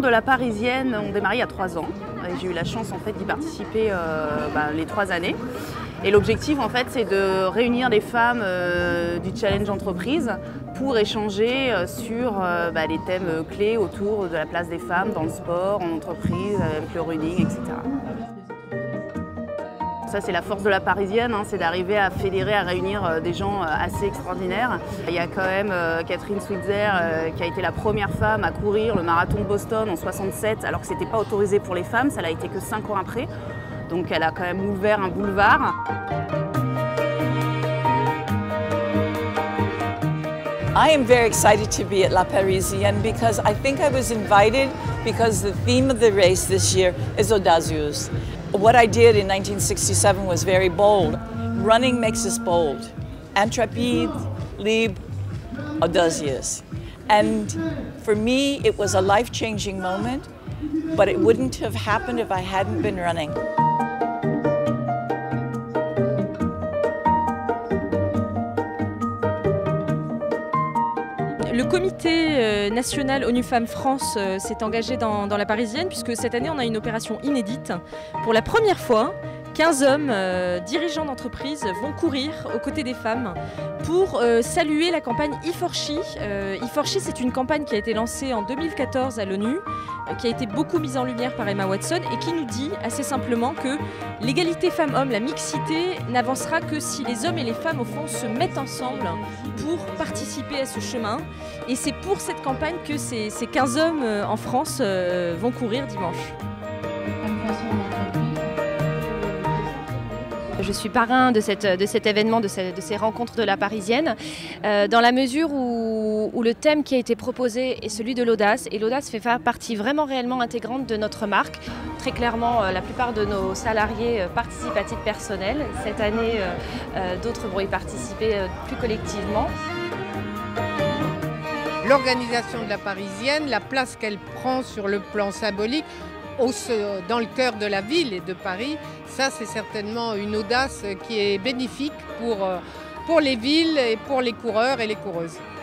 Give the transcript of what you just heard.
de la Parisienne ont démarré il y a 3 ans. J'ai eu la chance en fait d'y participer les 3 années. Et l'objectif en fait c'est de réunir des femmes du challenge entreprise pour échanger sur les thèmes clés autour de la place des femmes dans le sport, en entreprise, avec le running, etc. Ça, c'est la force de la Parisienne, c'est d'arriver à fédérer, à réunir des gens assez extraordinaires. Il y a quand même Catherine Switzer qui a été la première femme à courir le marathon de Boston en 67, alors que ce n'était pas autorisé pour les femmes, ça l'a été que 5 ans après. Donc elle a quand même ouvert un boulevard. I am very excited to be at La Parisienne because I think I was invited because the theme of the race this year is audacieux. What I did in 1967 was very bold. Running makes us bold. Intrépide, libre, audacieux. And for me, it was a life-changing moment, but it wouldn't have happened if I hadn't been running. Le comité national ONU Femmes France s'est engagé dans la Parisienne puisque cette année on a une opération inédite. Pour la première fois, 15 hommes dirigeants d'entreprise vont courir aux côtés des femmes pour saluer la campagne E4She. E4She, c'est une campagne qui a été lancée en 2014 à l'ONU, qui a été beaucoup mise en lumière par Emma Watson et qui nous dit assez simplement que l'égalité femmes-hommes, la mixité, n'avancera que si les hommes et les femmes au fond se mettent ensemble pour participer à ce chemin. Et c'est pour cette campagne que ces 15 hommes en France vont courir dimanche. Je suis parrain de cet événement, de ces rencontres de la Parisienne, dans la mesure où le thème qui a été proposé est celui de l'audace. Et l'audace fait partie vraiment réellement intégrante de notre marque. Très clairement, la plupart de nos salariés participent à titre personnel. Cette année, d'autres vont y participer plus collectivement. L'organisation de la Parisienne, la place qu'elle prend sur le plan symbolique, dans le cœur de la ville et de Paris, ça c'est certainement une audace qui est bénéfique pour les villes et pour les coureurs et les coureuses.